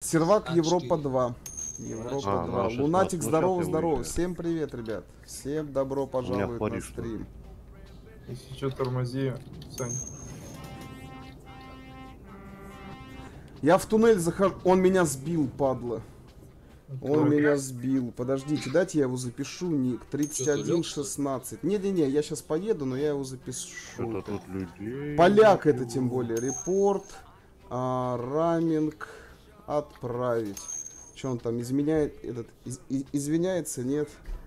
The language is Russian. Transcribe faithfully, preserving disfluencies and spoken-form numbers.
Сервак А, Европа четыре. два. Европа А, два. ну, а Лунатик, шестнадцать, ну, здорово, щас я здорово. выезжаю. Всем привет, ребят. Всем добро пожаловать на флориш, стрим. Если что, тормози, Сань. Я в туннель захожу. Он меня сбил, падла. Он Открой. меня сбил. Подождите, дайте я его запишу. Ник тридцать один шестнадцать. Не-не-не, я сейчас поеду, но я его запишу. Что-то тут людей... Поляк это тем более. Репорт. А, раминг. Отправить. Что он там изменяет? Этот, из- из- извиняется, нет?